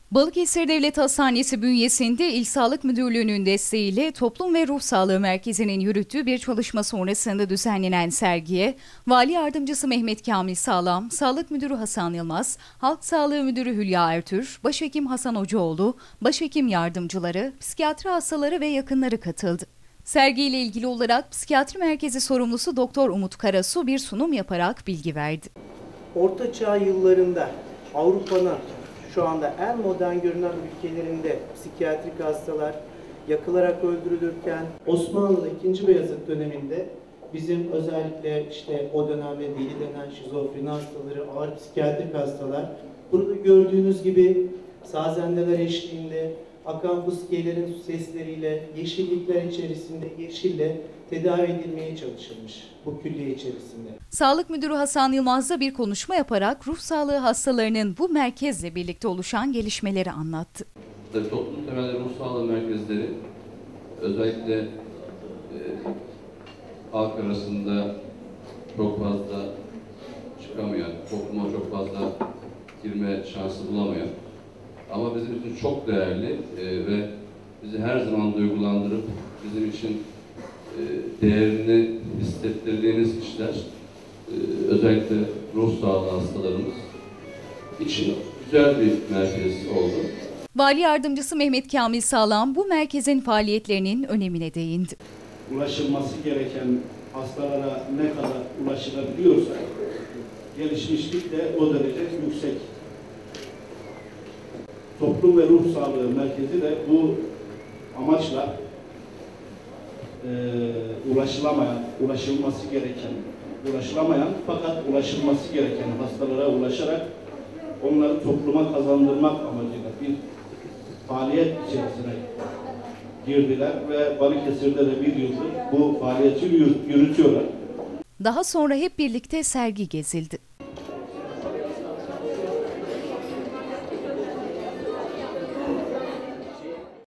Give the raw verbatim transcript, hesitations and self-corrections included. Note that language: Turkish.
Balıkesir Devlet Hastanesi bünyesinde İl Sağlık Müdürlüğü'nün desteğiyle Toplum ve Ruh Sağlığı Merkezi'nin yürüttüğü bir çalışma sonrasında düzenlenen sergiye Vali Yardımcısı Mehmet Kamil Sağlam, Sağlık Müdürü Hasan Yılmaz, Halk Sağlığı Müdürü Hülya Ertür, Başhekim Hasan Hocaoğlu, Başhekim yardımcıları, psikiyatri hastaları ve yakınları katıldı. Sergiyle ilgili olarak Psikiyatri Merkezi sorumlusu Doktor Umut Karasu bir sunum yaparak bilgi verdi. Orta Çağ yıllarında Avrupa'nın şu anda en modern görünen ülkelerinde psikiyatrik hastalar yakılarak öldürülürken Osmanlı'da ikinci Beyazıt döneminde bizim özellikle işte o dönemde deli denen şizofreni hastaları, ağır psikiyatrik hastalar burada gördüğünüz gibi sazendeler eşliğinde akan fıskiyelerin sesleriyle yeşillikler içerisinde yeşille tedavi edilmeye çalışılmış bu külliye içerisinde. Sağlık Müdürü Hasan Yılmaz da bir konuşma yaparak ruh sağlığı hastalarının bu merkezle birlikte oluşan gelişmeleri anlattı. Tabii toplum temelli ruh sağlığı merkezleri özellikle e, halk arasında çok fazla çıkamayan, topluma çok fazla girme şansı bulamayan ama bizim için çok değerli e, ve bizi her zaman duygulandırıp bizim için e, değerini hissettirdiğiniz kişiler e, özellikle ruh sağlığı hastalarımız için güzel bir merkez oldu. Vali Yardımcısı Mehmet Kamil Sağlam bu merkezin faaliyetlerinin önemine değindi. Ulaşılması gereken hastalara ne kadar ulaşılabiliyorsa gelişmişlik de o derece yüksek. Toplum ve Ruh Sağlığı Merkezi de bu amaçla e, ulaşılamayan, ulaşılması gereken, ulaşılamayan fakat ulaşılması gereken hastalara ulaşarak onları topluma kazandırmak amacıyla bir faaliyet içerisine girdiler ve Balıkesir'de de bir yıldır bu faaliyeti yürütüyorlar. Daha sonra hep birlikte sergi gezildi.